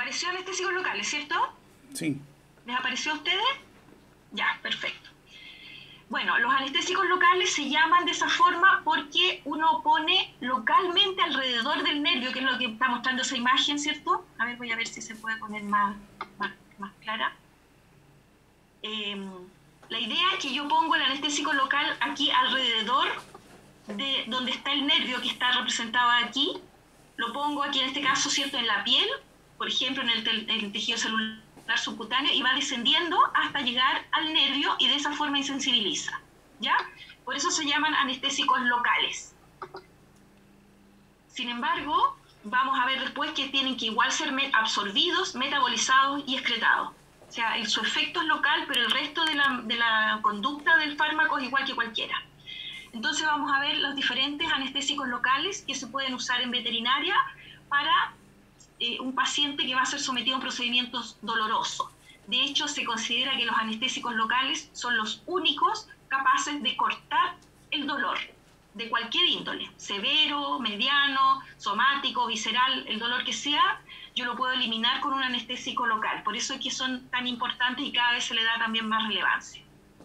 apareció anestésicos locales, ¿cierto? Sí. ¿Les apareció a ustedes? Ya, perfecto. Bueno, los anestésicos locales se llaman de esa forma porque uno pone localmente alrededor del nervio, que es lo que está mostrando esa imagen, ¿cierto? A ver, voy a ver si se puede poner más clara. La idea es que yo pongo el anestésico local aquí alrededor de donde está el nervio que está representado aquí. Lo pongo aquí en este caso, ¿cierto?, en la piel, por ejemplo, en el tejido celular subcutáneo, y va descendiendo hasta llegar al nervio y de esa forma insensibiliza, ¿ya? Por eso se llaman anestésicos locales. Sin embargo, vamos a ver después que tienen que igual ser absorbidos, metabolizados y excretados. O sea, su efecto es local, pero el resto de la conducta del fármaco es igual que cualquiera. Entonces vamos a ver los diferentes anestésicos locales que se pueden usar en veterinaria para un paciente que va a ser sometido a un procedimiento doloroso. De hecho, se considera que los anestésicos locales son los únicos capaces de cortar el dolor de cualquier índole, severo, mediano, somático, visceral, el dolor que sea, yo lo puedo eliminar con un anestésico local. Por eso es que son tan importantes y cada vez se le da también más relevancia.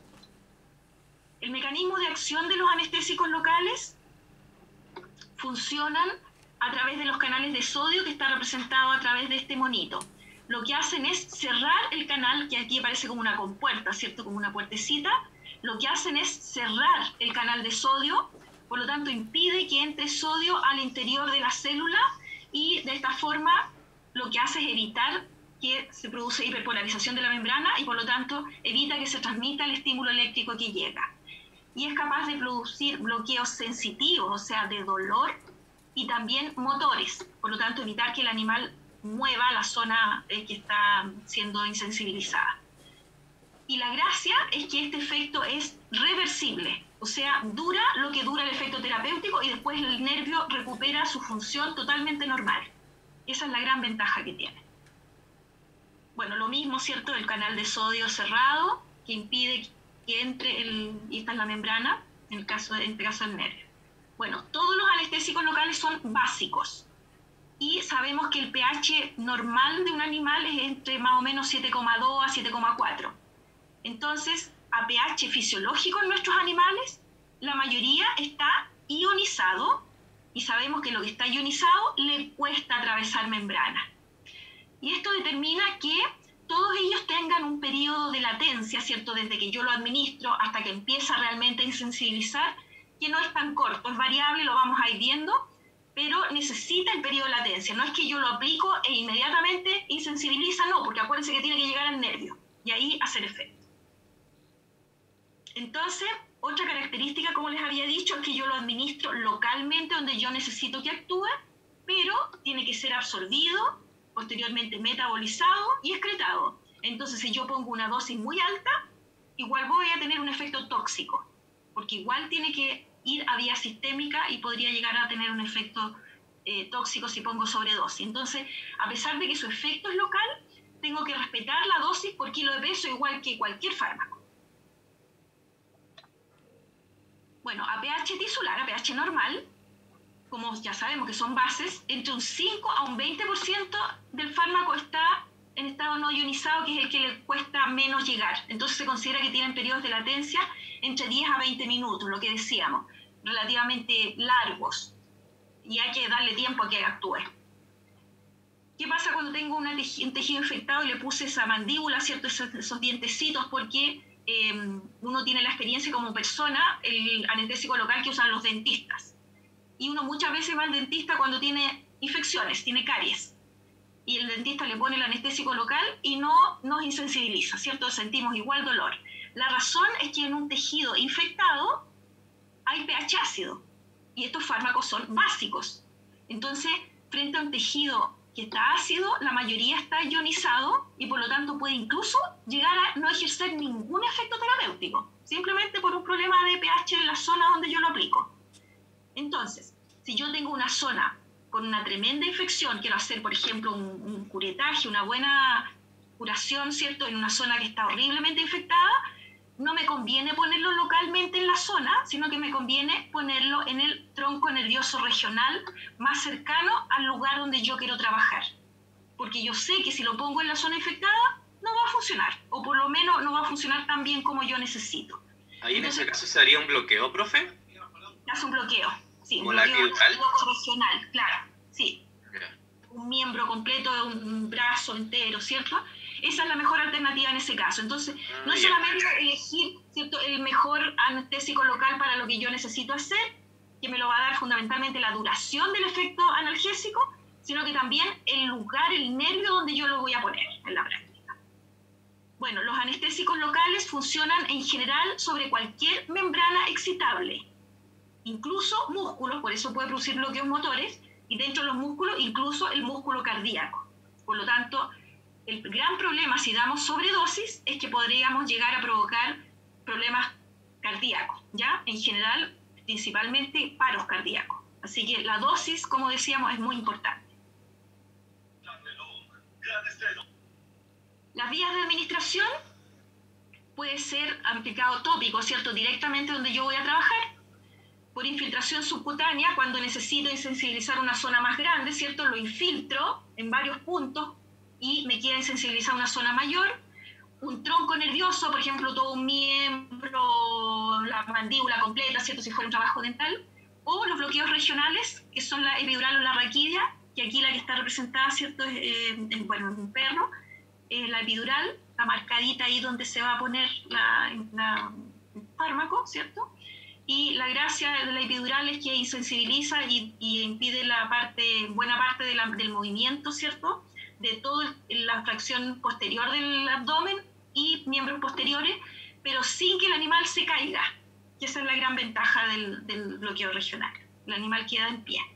El mecanismo de acción de los anestésicos locales funcionan a través de los canales de sodio que está representado a través de este monito. Lo que hacen es cerrar el canal, que aquí aparece como una compuerta, ¿cierto?, como una puertecita. Lo que hacen es cerrar el canal de sodio, por lo tanto impide que entre sodio al interior de la célula y de esta forma lo que hace es evitar que se produce hiperpolarización de la membrana y por lo tanto evita que se transmita el estímulo eléctrico que llega. Y es capaz de producir bloqueos sensitivos, o sea, de dolor, y también motores, por lo tanto evitar que el animal mueva la zona que está siendo insensibilizada. Y la gracia es que este efecto es reversible, o sea, dura lo que dura el efecto terapéutico y después el nervio recupera su función totalmente normal. Esa es la gran ventaja que tiene. Bueno, lo mismo, ¿cierto?, el canal de sodio cerrado, que impide que entre y esta es la membrana, en este caso del nervio. Bueno, todos los anestésicos locales son básicos y sabemos que el pH normal de un animal es entre más o menos 7,2 a 7,4. Entonces, a pH fisiológico en nuestros animales, la mayoría está ionizado y sabemos que lo que está ionizado le cuesta atravesar membrana. Y esto determina que todos ellos tengan un periodo de latencia, ¿cierto?, desde que yo lo administro hasta que empieza realmente a insensibilizar, que no es tan corto, es variable, lo vamos a ir viendo, pero necesita el periodo de latencia. No es que yo lo aplico e inmediatamente insensibiliza, no, porque acuérdense que tiene que llegar al nervio y ahí hacer efecto. Entonces, otra característica, como les había dicho, es que yo lo administro localmente donde yo necesito que actúe, pero tiene que ser absorbido, posteriormente metabolizado y excretado. Entonces, si yo pongo una dosis muy alta, igual voy a tener un efecto tóxico, porque igual tiene que ir a vía sistémica y podría llegar a tener un efecto tóxico si pongo sobredosis. Entonces, a pesar de que su efecto es local, tengo que respetar la dosis por kilo de peso igual que cualquier fármaco. Bueno, a pH tisular, a pH normal, como ya sabemos que son bases, entre un 5 a un 20% del fármaco está en estado no ionizado, que es el que le cuesta menos llegar. Entonces se considera que tienen periodos de latencia entre 10 a 20 minutos, lo que decíamos, relativamente largos, y hay que darle tiempo a que actúe. ¿Qué pasa cuando tengo un tejido infectado y le puse esa mandíbula, ¿cierto?, esos dientecitos? Porque uno tiene la experiencia como persona, el anestésico local que usan los dentistas. Y uno muchas veces va al dentista cuando tiene infecciones, tiene caries. Y el dentista le pone el anestésico local y no nos insensibiliza, ¿cierto? Sentimos igual dolor. La razón es que en un tejido infectado hay pH ácido y estos fármacos son básicos. Entonces, frente a un tejido que está ácido, la mayoría está ionizado y por lo tanto puede incluso llegar a no ejercer ningún efecto terapéutico, simplemente por un problema de pH en la zona donde yo lo aplico. Entonces, si yo tengo una zona con una tremenda infección, quiero hacer, por ejemplo, un curetaje, una buena curación, ¿cierto?, en una zona que está horriblemente infectada, no me conviene ponerlo localmente en la zona, sino que me conviene ponerlo en el tronco nervioso regional más cercano al lugar donde yo quiero trabajar. porque yo sé que si lo pongo en la zona infectada no va a funcionar, o por lo menos no va a funcionar tan bien como yo necesito. Ahí en ese caso se haría un bloqueo, profe. Hace un bloqueo, sí, ¿Como un la bloqueo epidural? regional, claro, sí. Ya. Un miembro completo, un brazo entero, ¿cierto? Esa es la mejor alternativa en ese caso. Entonces, no es solamente elegir, ¿cierto?, el mejor anestésico local para lo que yo necesito hacer, que me lo va a dar fundamentalmente la duración del efecto analgésico, sino que también el lugar, el nervio donde yo lo voy a poner en la práctica. Bueno, los anestésicos locales funcionan en general sobre cualquier membrana excitable, incluso músculos, por eso puede producir bloqueos motores, y dentro de los músculos, incluso el músculo cardíaco. Por lo tanto, el gran problema si damos sobredosis es que podríamos llegar a provocar problemas cardíacos, ¿ya? En general, principalmente paros cardíacos. Así que la dosis, como decíamos, es muy importante. Las vías de administración puede ser aplicado tópico, ¿cierto? Directamente donde yo voy a trabajar, por infiltración subcutánea, cuando necesito insensibilizar una zona más grande, ¿cierto? Lo infiltro en varios puntos y me queda insensibilizar una zona mayor. Un tronco nervioso, por ejemplo, todo un miembro, la mandíbula completa, ¿cierto? Si fuera un trabajo dental. O los bloqueos regionales, que son la epidural o la raquidia, que aquí la que está representada, ¿cierto? En un perro. La epidural, la marcadita ahí donde se va a poner el fármaco, ¿cierto? Y la gracia de la epidural es que insensibiliza y impide buena parte del movimiento, ¿cierto? De toda la fracción posterior del abdomen y miembros posteriores, pero sin que el animal se caiga. Y esa es la gran ventaja del bloqueo regional. El animal queda en pie.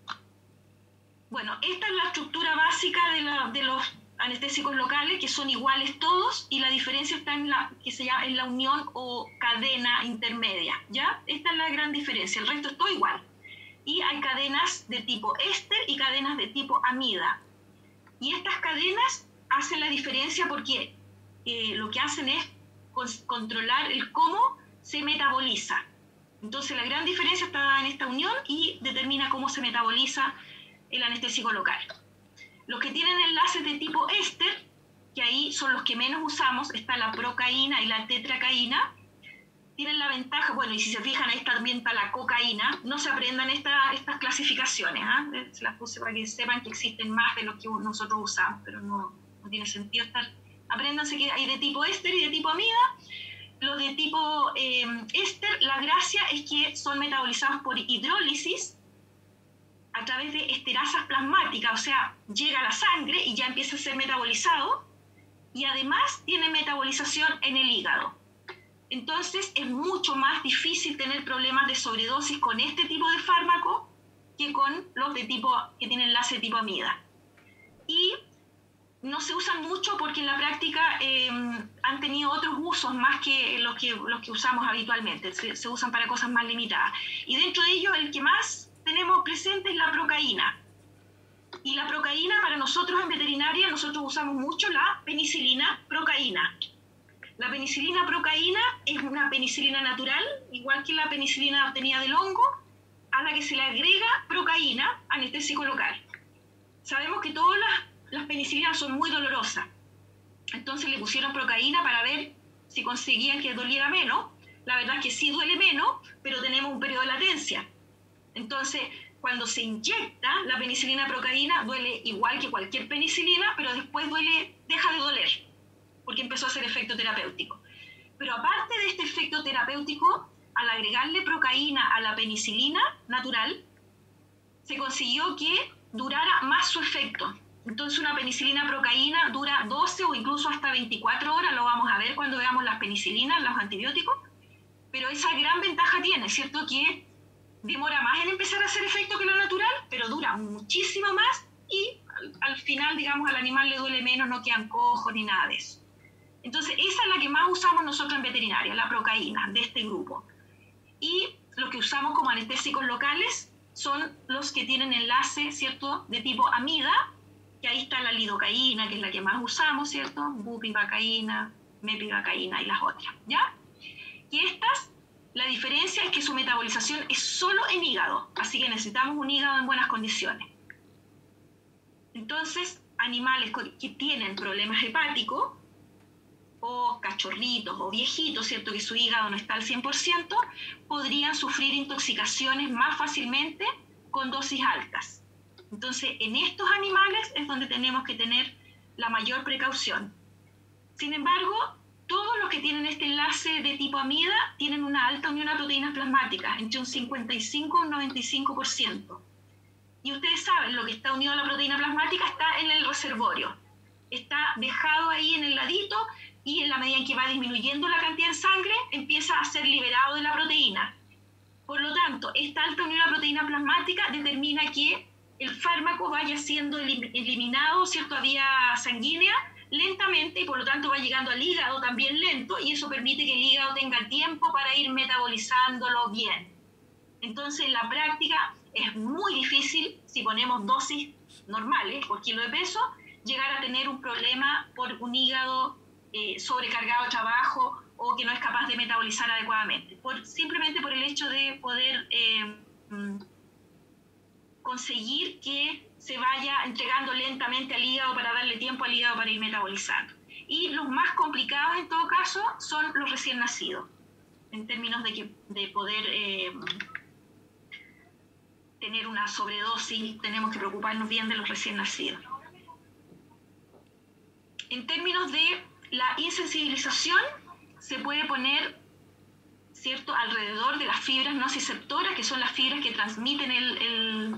Bueno, esta es la estructura básica de los anestésicos locales, que son iguales todos, y la diferencia está en la unión o cadena intermedia, ¿ya? Esta es la gran diferencia, el resto es todo igual. Y hay cadenas de tipo éster y cadenas de tipo amida. Y estas cadenas hacen la diferencia porque lo que hacen es controlar el cómo se metaboliza. Entonces la gran diferencia está en esta unión y determina cómo se metaboliza el anestésico local. Los que tienen enlaces de tipo éster, que ahí son los que menos usamos, está la procaína y la tetracaína, tienen la ventaja, bueno, y si se fijan ahí también está la cocaína, no se aprendan estas clasificaciones, ¿eh? Se las puse para que sepan que existen más de lo que nosotros usamos, pero no tiene sentido estar, apréndanse que hay de tipo éster y de tipo amida. Los de tipo éster, la gracia es que son metabolizados por hidrólisis, a través de esterasas plasmáticas, o sea, llega a la sangre y ya empieza a ser metabolizado, y además tiene metabolización en el hígado. Entonces es mucho más difícil tener problemas de sobredosis con este tipo de fármaco que con los que tienen enlace de tipo amida. Y no se usan mucho porque en la práctica han tenido otros usos más que los que usamos habitualmente, se usan para cosas más limitadas. Y dentro de ellos el que más tenemos presente es la procaína. Y la procaína, para nosotros en veterinaria, nosotros usamos mucho la penicilina procaína. La penicilina procaína es una penicilina natural, igual que la penicilina obtenida del hongo, a la que se le agrega procaína, anestésico local. Sabemos que todas las penicilinas son muy dolorosas. Entonces le pusieron procaína para ver si conseguían que doliera menos. La verdad es que sí duele menos, pero tenemos un periodo de latencia. Entonces, cuando se inyecta la penicilina procaína, duele igual que cualquier penicilina, pero después deja de doler, porque empezó a hacer efecto terapéutico. Pero aparte de este efecto terapéutico, al agregarle procaína a la penicilina natural, se consiguió que durara más su efecto. Entonces una penicilina procaína dura 12 o incluso hasta 24 horas, lo vamos a ver cuando veamos las penicilinas, los antibióticos, pero esa gran ventaja tiene, ¿cierto? Que demora más en empezar a hacer efecto que lo natural, pero dura muchísimo más y al final, digamos, al animal le duele menos, no quedan cojos ni nada de eso. Entonces esa es la que más usamos nosotros en veterinaria, la procaína de este grupo. Y lo que usamos como anestésicos locales son los que tienen enlace, ¿cierto?, de tipo amida, que ahí está la lidocaína, que es la que más usamos, ¿cierto?, bupivacaína, mepivacaína y las otras, ¿ya? Y estas, la diferencia es que su metabolización es solo en hígado, así que necesitamos un hígado en buenas condiciones. Entonces, animales que tienen problemas hepáticos, o cachorritos o viejitos, ¿cierto?, que su hígado no está al 100%, podrían sufrir intoxicaciones más fácilmente con dosis altas. Entonces, en estos animales es donde tenemos que tener la mayor precaución. Sin embargo, todos los que tienen este enlace de tipo amida tienen una alta unión a proteínas plasmáticas, entre un 55 y un 95%. Y ustedes saben, lo que está unido a la proteína plasmática está en el reservorio. Está dejado ahí en el ladito, y en la medida en que va disminuyendo la cantidad de sangre, empieza a ser liberado de la proteína. Por lo tanto, esta alta unión a la proteína plasmática determina que el fármaco vaya siendo eliminado, ¿cierto?, a vía sanguínea lentamente, y por lo tanto va llegando al hígado también lento, y eso permite que el hígado tenga tiempo para ir metabolizándolo bien. Entonces, en la práctica es muy difícil, si ponemos dosis normales por kilo de peso, llegar a tener un problema por un hígado sobrecargado de trabajo o que no es capaz de metabolizar adecuadamente, simplemente por el hecho de poder conseguir que se vaya entregando lentamente al hígado para darle tiempo al hígado para ir metabolizando. Y los más complicados en todo caso son los recién nacidos, en términos de poder tener una sobredosis. Tenemos que preocuparnos bien de los recién nacidos. En términos de la insensibilización, se puede poner, ¿cierto?, alrededor de las fibras nociceptoras, que son las fibras que transmiten el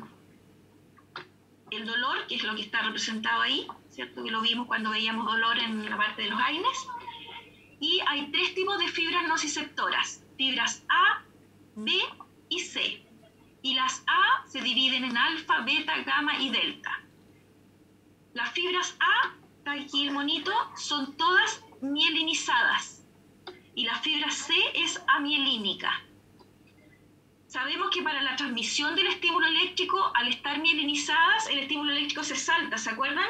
dolor, que es lo que está representado ahí, ¿cierto?, que lo vimos cuando veíamos dolor en la parte de los AINES. Y hay 3 tipos de fibras nociceptoras: fibras A, B y C. Y las A se dividen en alfa, beta, gamma y delta. Las fibras A, está aquí el monito, son todas mielinizadas, y la fibra C es amielínica. Sabemos que para la transmisión del estímulo eléctrico, al estar mielinizadas, el estímulo eléctrico se salta, ¿se acuerdan?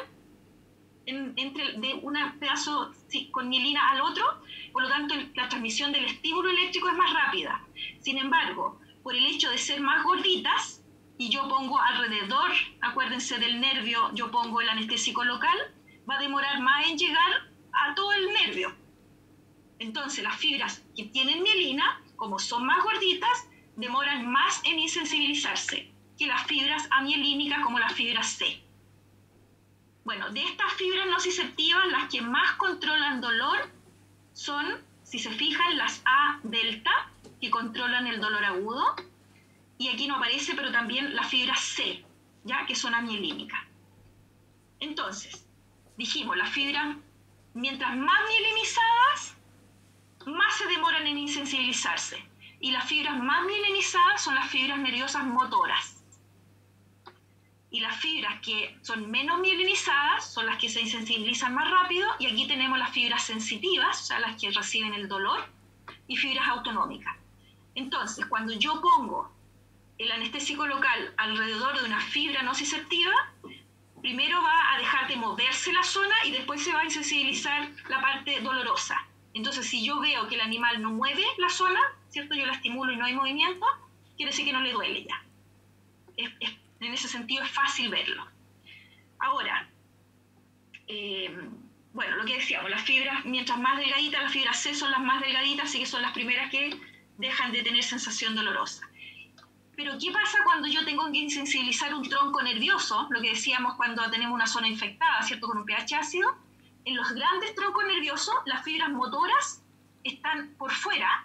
De un pedazo con mielina al otro, por lo tanto la transmisión del estímulo eléctrico es más rápida. Sin embargo, por el hecho de ser más gorditas, y yo pongo alrededor, acuérdense del nervio, yo pongo el anestésico local, va a demorar más en llegar a todo el nervio. Entonces las fibras que tienen mielina, como son más gorditas, demoran más en insensibilizarse que las fibras amielínicas, como las fibras C. Bueno, de estas fibras nociceptivas, las que más controlan dolor son, si se fijan, las A delta, que controlan el dolor agudo, y aquí no aparece, pero también las fibras C, ya, que son amielínicas. Entonces, dijimos, las fibras, mientras más mielinizadas, más se demoran en insensibilizarse. Y las fibras más mielinizadas son las fibras nerviosas motoras. Y las fibras que son menos mielinizadas son las que se insensibilizan más rápido, y aquí tenemos las fibras sensitivas, o sea, las que reciben el dolor, y fibras autonómicas. Entonces, cuando yo pongo el anestésico local alrededor de una fibra nociceptiva, primero va a dejar de moverse la zona y después se va a insensibilizar la parte dolorosa. Entonces, si yo veo que el animal no mueve la zona, ¿cierto?, yo la estimulo y no hay movimiento, quiere decir que no le duele ya. En ese sentido es fácil verlo. Ahora, bueno, lo que decíamos, las fibras, mientras más delgaditas, las fibras C son las más delgaditas, así que son las primeras que dejan de tener sensación dolorosa. Pero ¿qué pasa cuando yo tengo que insensibilizar un tronco nervioso? Lo que decíamos cuando tenemos una zona infectada, ¿cierto?, con un pH ácido. En los grandes troncos nerviosos, las fibras motoras están por fuera,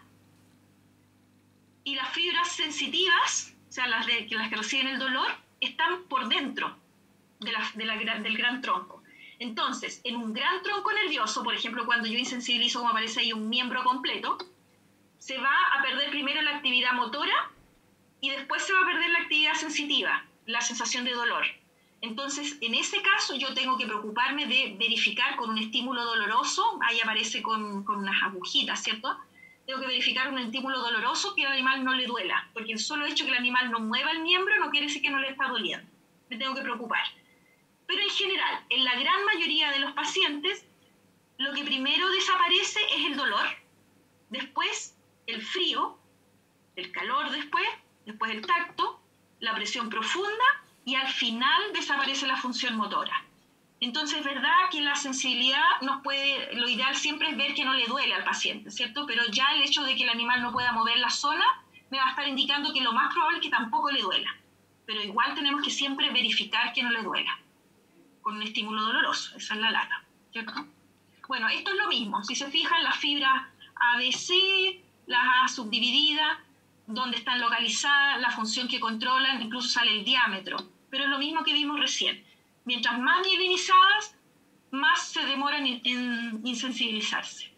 y las fibras sensitivas, o sea, las que reciben el dolor, están por dentro del gran tronco. Entonces, en un gran tronco nervioso, por ejemplo, cuando yo insensibilizo, como aparece ahí, un miembro completo, se va a perder primero la actividad motora y después se va a perder la actividad sensitiva, la sensación de dolor. Entonces, en ese caso, yo tengo que preocuparme de verificar con un estímulo doloroso, ahí aparece con unas agujitas, ¿cierto? Tengo que verificar un estímulo doloroso que al animal no le duela, porque el solo hecho que el animal no mueva el miembro no quiere decir que no le está doliendo. Me tengo que preocupar. Pero en general, en la gran mayoría de los pacientes, lo que primero desaparece es el dolor, después el frío, el calor después el tacto, la presión profunda, y al final desaparece la función motora. Entonces, es verdad que la sensibilidad lo ideal siempre es ver que no le duele al paciente, ¿cierto? Pero ya el hecho de que el animal no pueda mover la zona me va a estar indicando que lo más probable es que tampoco le duela. Pero igual tenemos que siempre verificar que no le duela, con un estímulo doloroso, esa es la lata, ¿cierto? Bueno, esto es lo mismo, si se fijan las fibras ABC, las A subdivididas, dónde están localizadas, la función que controlan, incluso sale el diámetro, pero es lo mismo que vimos recién. Mientras más mielinizadas, más se demoran en insensibilizarse.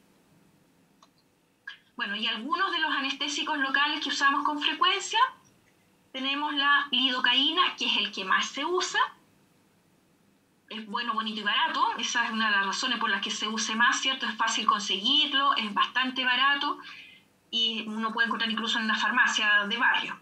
Bueno, y algunos de los anestésicos locales que usamos con frecuencia, tenemos la lidocaína, que es el que más se usa. Es bueno, bonito y barato. Esa es una de las razones por las que se use más, ¿cierto? Es fácil conseguirlo, es bastante barato y uno puede encontrar incluso en una farmacia de barrio.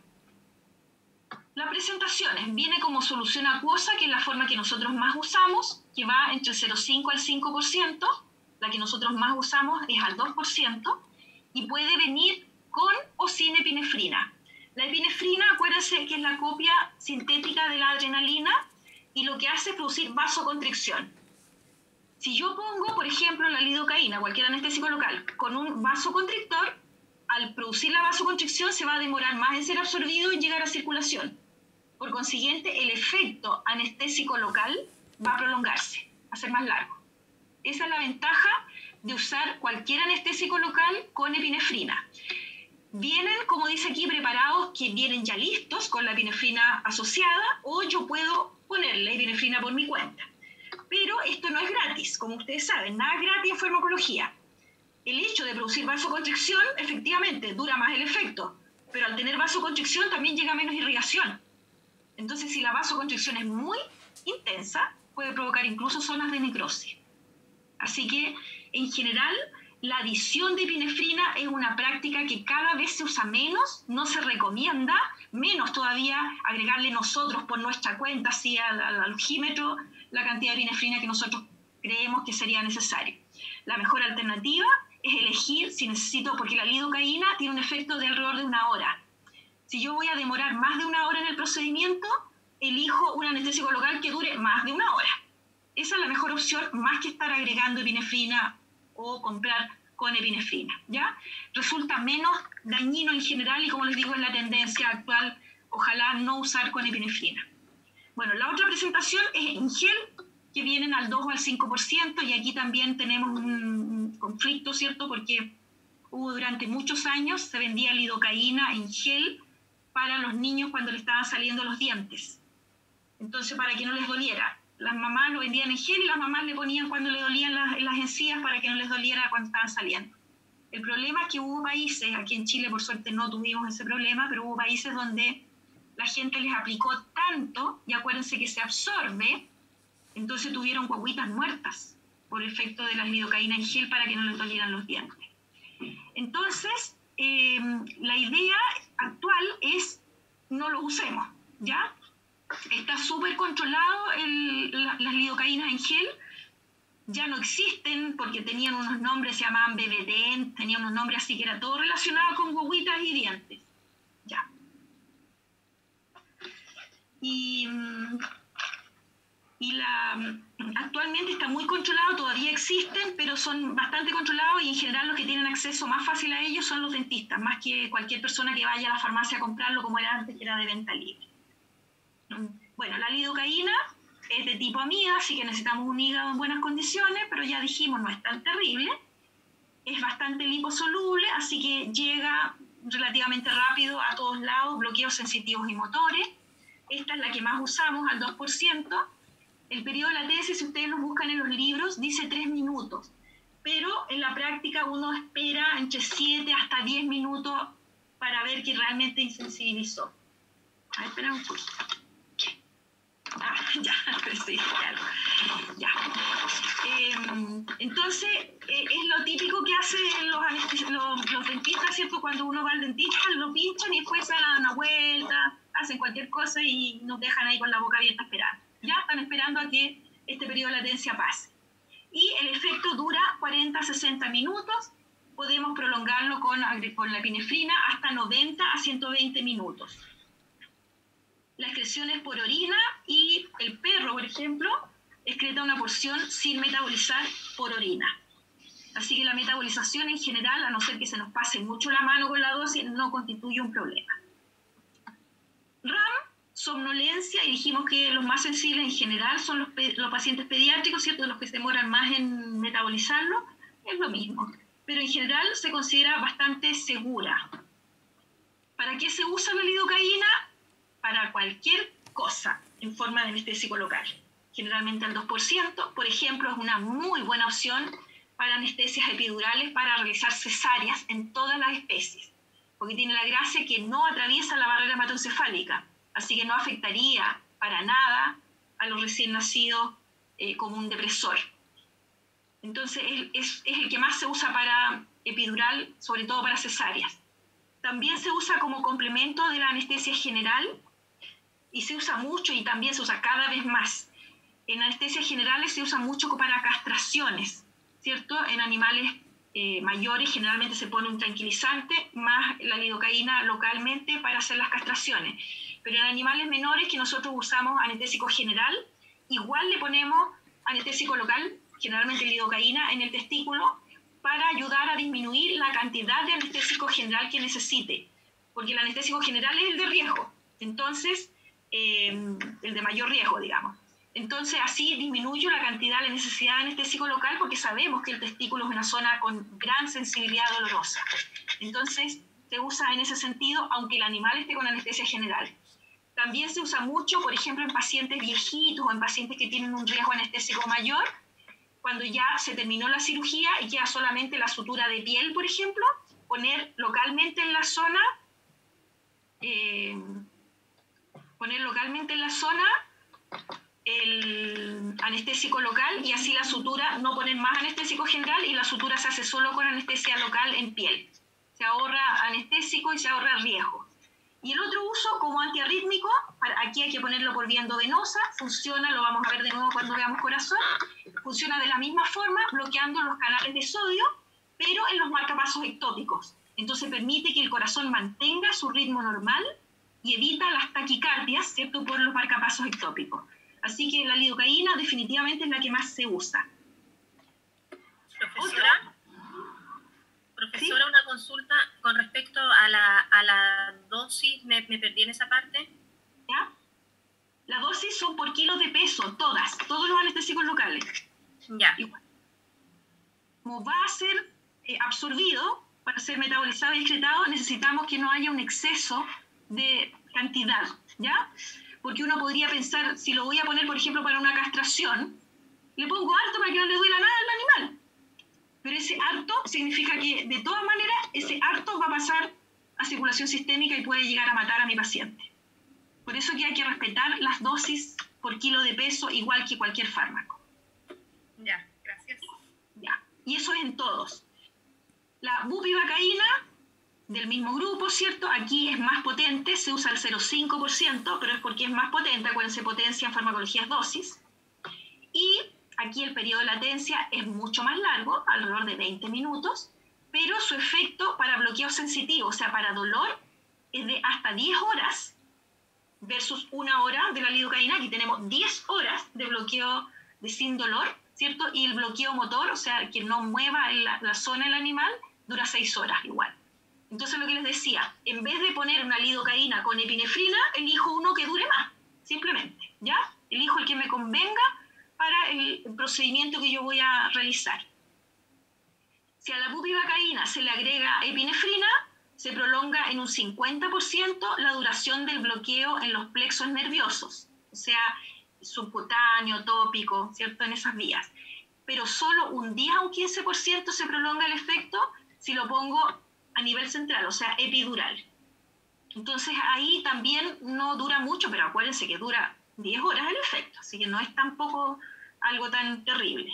La presentación viene como solución acuosa, que es la forma que nosotros más usamos, que va entre el 0,5 al 5%. La que nosotros más usamos es al 2%, y puede venir con o sin epinefrina. La epinefrina, acuérdense que es la copia sintética de la adrenalina, y lo que hace es producir vasoconstricción. Si yo pongo, por ejemplo, la lidocaína, cualquier anestésico local, con un vasoconstrictor, al producir la vasoconstricción se va a demorar más en ser absorbido y en llegar a circulación. Por consiguiente, el efecto anestésico local va a prolongarse, a ser más largo. Esa es la ventaja de usar cualquier anestésico local con epinefrina. Vienen, como dice aquí, preparados que vienen ya listos con la epinefrina asociada, o yo puedo ponerle epinefrina por mi cuenta. Pero esto no es gratis, como ustedes saben, nada es gratis en farmacología. El hecho de producir vasoconstricción, efectivamente, dura más el efecto, pero al tener vasoconstricción también llega menos irrigación. Entonces, si la vasoconstricción es muy intensa, puede provocar incluso zonas de necrosis. Así que, en general, la adición de epinefrina es una práctica que cada vez se usa menos, no se recomienda, menos todavía agregarle nosotros por nuestra cuenta, así al algímetro, la cantidad de epinefrina que nosotros creemos que sería necesario. La mejor alternativa es elegir si necesito, porque la lidocaína tiene un efecto de alrededor de 1 hora. Si yo voy a demorar más de 1 hora en el procedimiento, elijo un anestésico local que dure más de 1 hora. Esa es la mejor opción, más que estar agregando epinefrina o comprar con epinefrina, ¿ya? Resulta menos dañino en general y, como les digo, es la tendencia actual, ojalá no usar con epinefrina. Bueno, la otra presentación es en gel, que vienen al 2 o al 5%, y aquí también tenemos un conflicto, ¿cierto? Porque durante muchos años se vendía lidocaína en gel para los niños cuando les estaban saliendo los dientes. Entonces, para que no les doliera. Las mamás lo vendían en gel y las mamás le ponían cuando le dolían las encías para que no les doliera cuando estaban saliendo. El problema es que hubo países, aquí en Chile por suerte no tuvimos ese problema, pero hubo países donde la gente les aplicó tanto, y acuérdense que se absorbe, entonces tuvieron guaguitas muertas por efecto de la lidocaína en gel para que no les dolieran los dientes. Entonces, la idea actual es no lo usemos, ¿ya? Está súper controlado las lidocaínas en gel, ya no existen porque tenían unos nombres, se llamaban BBD, tenían unos nombres así que era todo relacionado con guaguitas y dientes, ya. Actualmente está muy controlado, todavía existen, pero son bastante controlados, y en general los que tienen acceso más fácil a ellos son los dentistas, más que cualquier persona que vaya a la farmacia a comprarlo como era antes, que era de venta libre. Bueno, la lidocaína es de tipo amida, así que necesitamos un hígado en buenas condiciones, pero ya dijimos, no es tan terrible. Es bastante liposoluble, así que llega relativamente rápido a todos lados, bloqueos sensitivos y motores. Esta es la que más usamos, al 2%. El periodo de latencia, si ustedes lo buscan en los libros, dice 3 minutos. Pero en la práctica uno espera entre 7 hasta 10 minutos para ver que realmente insensibilizó. A ver, espera un poquito. Ya, sí, ya. Entonces, es lo típico que hacen los dentistas, ¿cierto? Cuando uno va al dentista, lo pinchan y después se dan una vuelta, hacen cualquier cosa y nos dejan ahí con la boca abierta esperando. Ya están esperando a que este periodo de latencia pase. Y el efecto dura 40 a 60 minutos. Podemos prolongarlo con la epinefrina hasta 90 a 120 minutos. La excreción es por orina, y el perro, por ejemplo, excreta una porción sin metabolizar por orina. Así que la metabolización en general, a no ser que se nos pase mucho la mano con la dosis, no constituye un problema. RAM, somnolencia, y dijimos que los más sensibles en general son los pacientes pediátricos, ¿cierto? Los que se demoran más en metabolizarlo, es lo mismo. Pero en general se considera bastante segura. ¿Para qué se usa la lidocaína? Para cualquier cosa en forma de anestésico local. Generalmente al 2%, por ejemplo, es una muy buena opción para anestesias epidurales para realizar cesáreas en todas las especies, porque tiene la gracia que no atraviesa la barrera hematoencefálica, así que no afectaría para nada a los recién nacidos como un depresor. Entonces es el que más se usa para epidural, sobre todo para cesáreas. También se usa como complemento de la anestesia general y se usa mucho y también se usa cada vez más. En anestesias generales se usa mucho para castraciones, ¿cierto? En animales mayores generalmente se pone un tranquilizante más la lidocaína localmente para hacer las castraciones. Pero en animales menores que nosotros usamos anestésico general, igual le ponemos anestésico local, generalmente lidocaína, en el testículo para ayudar a disminuir la cantidad de anestésico general que necesite. Porque el anestésico general es el de riesgo, entonces, el de mayor riesgo, digamos. Entonces, así disminuyo la cantidad, la necesidad de anestésico local porque sabemos que el testículo es una zona con gran sensibilidad dolorosa. Entonces, se usa en ese sentido, aunque el animal esté con anestesia general. También se usa mucho, por ejemplo, en pacientes viejitos o en pacientes que tienen un riesgo anestésico mayor, cuando ya se terminó la cirugía y queda solamente la sutura de piel, por ejemplo, poner localmente en la zona, el anestésico local y así la sutura, no poner más anestésico general y la sutura se hace solo con anestesia local en piel. Se ahorra anestésico y se ahorra riesgo. Y el otro uso como antiarrítmico, aquí hay que ponerlo por vía endovenosa, funciona, lo vamos a ver de nuevo cuando veamos corazón, funciona de la misma forma bloqueando los canales de sodio, pero en los marcapasos ectópicos. Entonces permite que el corazón mantenga su ritmo normal y evita las taquicardias, ¿cierto?, por los marcapasos ectópicos. Así que la lidocaína definitivamente es la que más se usa. Profesora, ¿sí? Una consulta con respecto a la dosis, me perdí en esa parte. ¿Ya? La dosis son por kilos de peso, todos los anestésicos locales. Ya. Igual. Como va a ser absorbido, para ser metabolizado y excretado, necesitamos que no haya un exceso de cantidad, ¿ya? Porque uno podría pensar, si lo voy a poner, por ejemplo, para una castración, le pongo harto para que no le duela nada al animal. Pero ese harto significa que, de todas maneras, ese harto va a pasar a circulación sistémica y puede llegar a matar a mi paciente. Por eso que hay que respetar las dosis por kilo de peso, igual que cualquier fármaco. Ya, gracias. Ya, y eso es en todos. La bupivacaína, del mismo grupo, ¿cierto? Aquí es más potente, se usa el 0,5%, pero es porque es más potente, acuérdense, potencia en farmacología es dosis. Y aquí el periodo de latencia es mucho más largo, alrededor de 20 minutos, pero su efecto para bloqueo sensitivo, o sea, para dolor, es de hasta 10 horas versus 1 hora de la lidocaína. Aquí tenemos 10 horas de bloqueo de sin dolor, ¿cierto? Y el bloqueo motor, o sea, que no mueva la zona del animal, dura 6 horas igual. Entonces, lo que les decía, en vez de poner una lidocaína con epinefrina, elijo uno que dure más, simplemente, ¿ya? Elijo el que me convenga para el procedimiento que yo voy a realizar. Si a la bupivacaína se le agrega epinefrina, se prolonga en un 50% la duración del bloqueo en los plexos nerviosos, o sea, subcutáneo, tópico, ¿cierto?, en esas vías. Pero solo un 10 a un 15% se prolonga el efecto si lo pongo a nivel central, o sea, epidural. Entonces ahí también no dura mucho, pero acuérdense que dura 10 horas el efecto, así que no es tampoco algo tan terrible.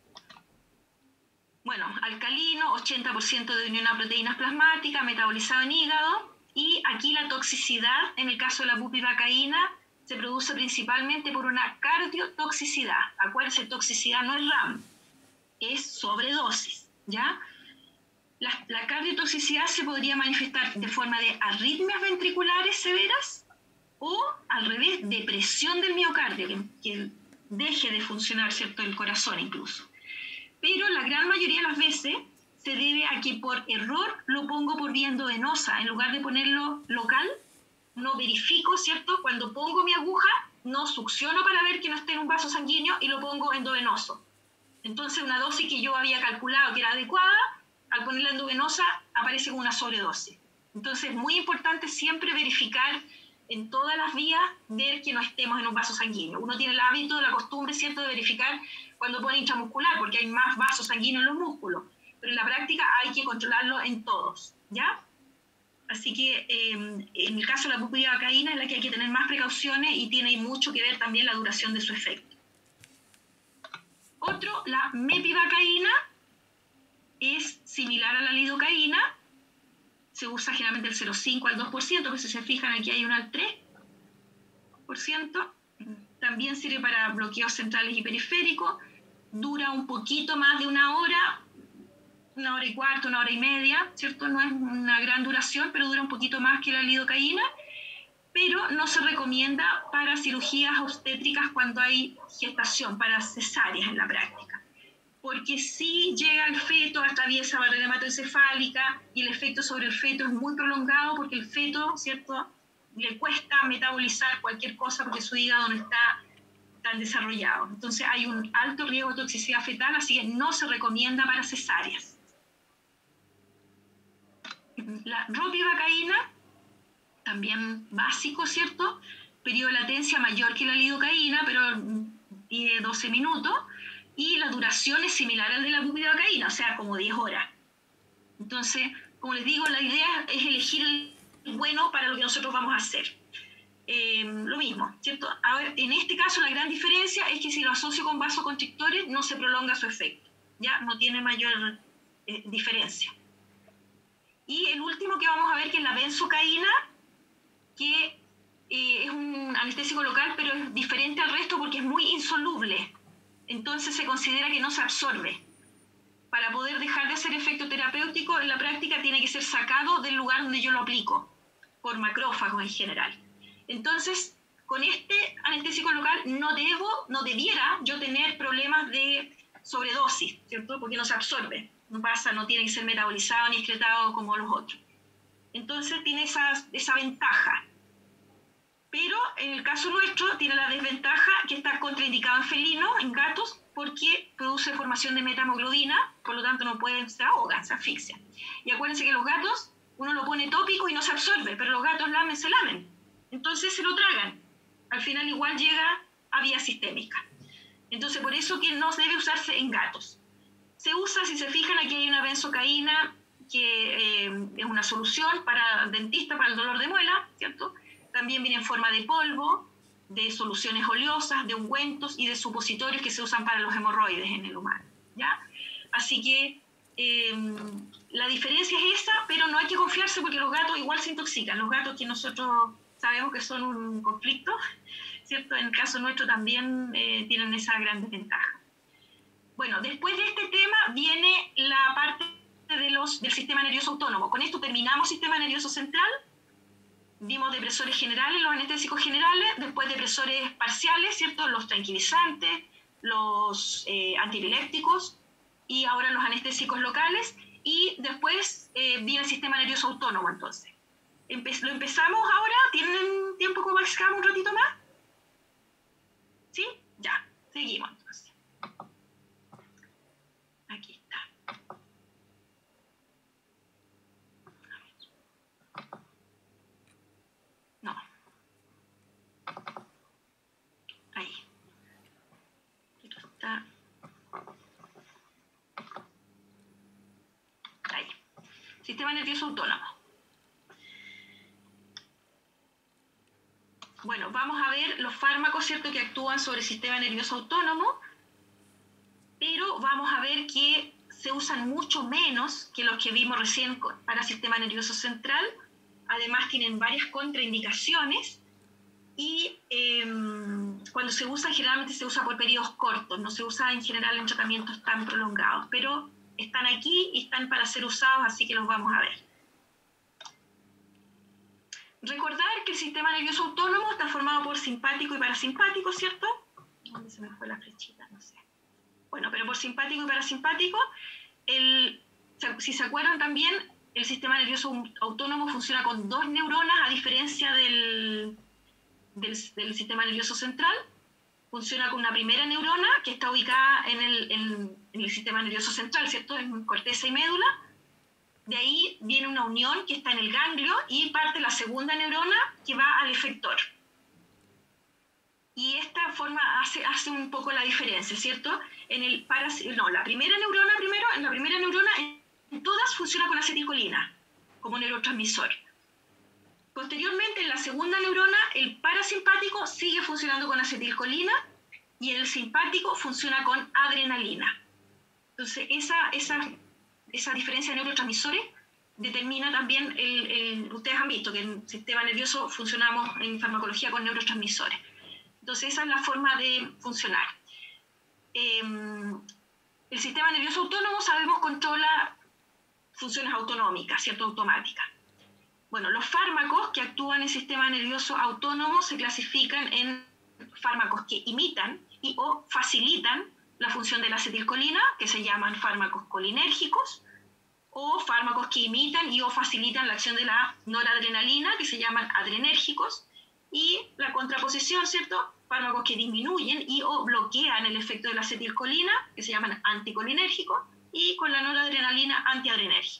Bueno, alcalino, 80% de unión a proteínas plasmáticas, metabolizado en hígado, y aquí la toxicidad, en el caso de la bupivacaína, se produce principalmente por una cardiotoxicidad. Acuérdense, toxicidad no es RAM, es sobredosis, ¿ya? La cardiotoxicidad se podría manifestar de forma de arritmias ventriculares severas o, al revés, depresión del miocardio, que deje de funcionar, ¿cierto?, el corazón incluso. Pero la gran mayoría de las veces se debe a que por error lo pongo por vía endovenosa. En lugar de ponerlo local, no verifico, ¿cierto? Cuando pongo mi aguja, no succiono para ver que no esté en un vaso sanguíneo y lo pongo endovenoso. Entonces, una dosis que yo había calculado que era adecuada, al ponerla endovenosa, aparece como una sobredosis. Entonces, es muy importante siempre verificar en todas las vías, ver que no estemos en un vaso sanguíneo. Uno tiene el hábito, la costumbre, ¿cierto?, de verificar cuando pone intramuscular, porque hay más vasos sanguíneos en los músculos. Pero en la práctica hay que controlarlo en todos, ¿ya? Así que en el caso de la bupivacaína es la que hay que tener más precauciones y tiene mucho que ver también la duración de su efecto. Otro, la mepivacaína, es similar a la lidocaína, se usa generalmente el 0,5 al 2%, pero si se fijan aquí hay una al 3%. También sirve para bloqueos centrales y periféricos, dura un poquito más de una hora y cuarto, una hora y media, ¿cierto? No es una gran duración, pero dura un poquito más que la lidocaína, pero no se recomienda para cirugías obstétricas cuando hay gestación, para cesáreas en la práctica. Porque si llega el feto, atraviesa barrera hematoencefálica y el efecto sobre el feto es muy prolongado porque el feto, ¿cierto?, le cuesta metabolizar cualquier cosa porque su hígado no está tan desarrollado. Entonces hay un alto riesgo de toxicidad fetal, así que no se recomienda para cesáreas. La ropivacaína, también básico, ¿cierto? Periodo de latencia mayor que la lidocaína, pero tiene 12 minutos. Y la duración es similar al de la bupivacaína, o sea, como 10 horas. Entonces, como les digo, la idea es elegir el bueno para lo que nosotros vamos a hacer. Lo mismo, ¿cierto? A ver, en este caso la gran diferencia es que si lo asocio con vasoconstrictores no se prolonga su efecto, ya no tiene mayor diferencia. Y el último que vamos a ver, que es la benzocaína, que es un anestésico local, pero es diferente al resto porque es muy insoluble. Entonces se considera que no se absorbe. Para poder dejar de hacer efecto terapéutico, en la práctica tiene que ser sacado del lugar donde yo lo aplico, por macrófagos en general. Entonces, con este anestésico local no debiera yo tener problemas de sobredosis, ¿cierto? Porque no se absorbe, no pasa, no tiene que ser metabolizado ni excretado como los otros. Entonces tiene esa ventaja. Pero en el caso nuestro tiene la desventaja que está contraindicado en felinos, en gatos, porque produce formación de metahemoglobina, por lo tanto no pueden, se ahogan, se asfixian. Y acuérdense que los gatos, uno lo pone tópico y no se absorbe, pero los gatos se lamen. Entonces se lo tragan. Al final igual llega a vía sistémica. Entonces por eso que no debe usarse en gatos. Se usa, si se fijan, aquí hay una benzocaína que es una solución para el dentista, para el dolor de muela, ¿cierto? También viene en forma de polvo, de soluciones oleosas, de ungüentos y de supositorios que se usan para los hemorroides en el humano, ¿ya? Así que la diferencia es esa, pero no hay que confiarse porque los gatos igual se intoxican. Los gatos que nosotros sabemos que son un conflicto, ¿cierto? En el caso nuestro también tienen esa gran desventaja. Bueno, después de este tema viene la parte del sistema nervioso autónomo. Con esto terminamos sistema nervioso central. Vimos depresores generales, los anestésicos generales, después depresores parciales, ¿cierto? Los tranquilizantes, los antiepilépticos y ahora los anestésicos locales. Y después viene el sistema nervioso autónomo, entonces. ¿Lo empezamos ahora? ¿Tienen tiempo como para un ratito más? ¿Sí? Ya, seguimos entonces. Aquí está. No. Ahí. Esto está. Ahí. Sistema nervioso autónomo. Bueno, vamos a ver los fármacos, ¿cierto?, que actúan sobre el sistema nervioso autónomo, pero vamos a ver que se usan mucho menos que los que vimos recién para el sistema nervioso central. Además tienen varias contraindicaciones y cuando se usan generalmente se usa por periodos cortos, no se usa en general en tratamientos tan prolongados, pero están aquí y están para ser usados, así que los vamos a ver. Recordar que el sistema nervioso autónomo está formado por simpático y parasimpático, ¿cierto? ¿Dónde se me fue la flechita? No sé. Bueno, pero por simpático y parasimpático, si se acuerdan también, el sistema nervioso autónomo funciona con 2 neuronas, a diferencia del sistema nervioso central. Funciona con una primera neurona que está ubicada en el sistema nervioso central, ¿cierto? En corteza y médula. De ahí viene una unión que está en el ganglio y parte la segunda neurona que va al efector. Y esta forma hace un poco la diferencia, ¿cierto? En la primera neurona en todas funciona con acetilcolina como neurotransmisor. Posteriormente, en la segunda neurona, el parasimpático sigue funcionando con acetilcolina y el simpático funciona con adrenalina. Entonces, esa diferencia de neurotransmisores determina también, ustedes han visto que en el sistema nervioso funcionamos en farmacología con neurotransmisores. Entonces, esa es la forma de funcionar. El sistema nervioso autónomo, sabemos, controla funciones autonómicas, ¿cierto? Automáticas. Bueno, los fármacos que actúan en el sistema nervioso autónomo se clasifican en fármacos que imitan o facilitan la función de la acetilcolina, que se llaman fármacos colinérgicos, o fármacos que imitan o facilitan la acción de la noradrenalina, que se llaman adrenérgicos, y la contraposición, ¿cierto? Fármacos que disminuyen o bloquean el efecto de la acetilcolina, que se llaman anticolinérgicos, y con la noradrenalina antiadrenérgicos.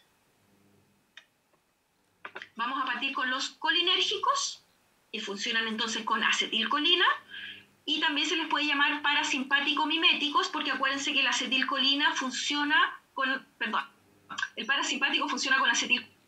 Vamos a partir con los colinérgicos, que funcionan entonces con acetilcolina, y también se les puede llamar parasimpático-miméticos, porque acuérdense que la acetilcolina funciona con, el parasimpático funciona con acetilcolina